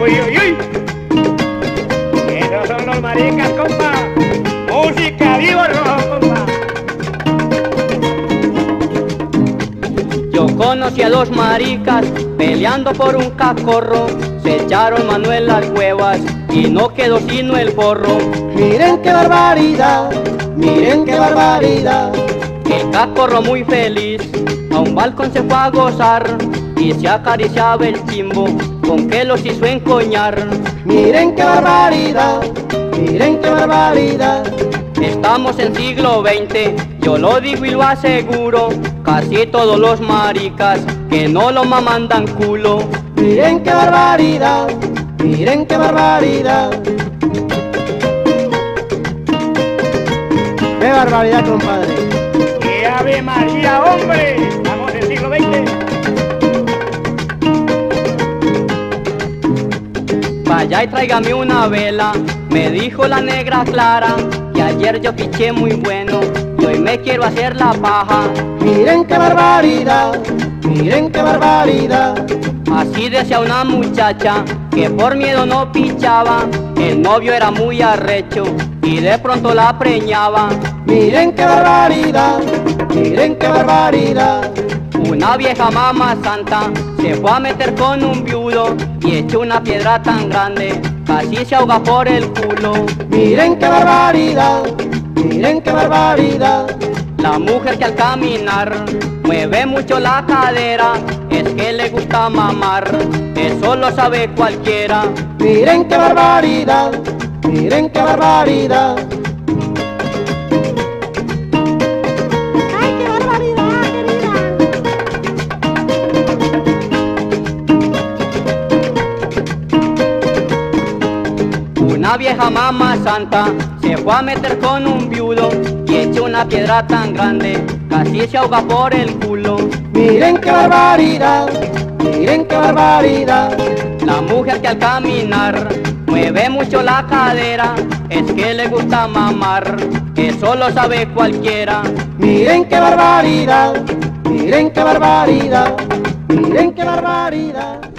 Uy, uy, uy. Esos son los maricas, compa. Música viva rojo, compa. Yo conocí a dos maricas peleando por un cacorro. Se echaron Manuel las huevas y no quedó sino el forro. Miren qué barbaridad, miren qué barbaridad. El cacorro muy feliz a un balcón se fue a gozar y se acariciaba el chimbo con que los hizo encoñar. Miren qué barbaridad, miren qué barbaridad. Estamos en siglo XX, yo lo digo y lo aseguro. Casi todos los maricas que no lo maman dan culo. Miren qué barbaridad, miren qué barbaridad. ¡Qué barbaridad, compadre! ¡Qué Ave María, hombre! Estamos en siglo XX. Vaya y tráigame una vela, me dijo la negra Clara, que ayer yo piché muy bueno y hoy me quiero hacer la paja. Miren qué barbaridad, miren qué barbaridad. Así decía una muchacha que por miedo no pichaba, el novio era muy arrecho y de pronto la preñaba. Miren qué barbaridad, miren qué barbaridad. Una vieja mamá santa se fue a meter con un viudo y echó una piedra tan grande, casi se ahoga por el culo. Miren qué barbaridad, miren qué barbaridad. La mujer que al caminar mueve mucho la cadera, es que le gusta mamar, eso lo sabe cualquiera. Miren qué barbaridad, miren qué barbaridad. ¡Ay, qué barbaridad, querida! Una vieja mamá santa se fue a meter con un viudo y echó una piedra tan grande, casi se ahoga por el culo. Miren qué barbaridad, miren qué barbaridad. La mujer que al caminar mueve mucho la cadera, es que le gusta mamar, eso lo sabe cualquiera. Miren qué barbaridad, miren qué barbaridad, miren qué barbaridad.